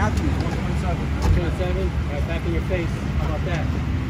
Matthews, 127. 127? Right back in your face. How about that?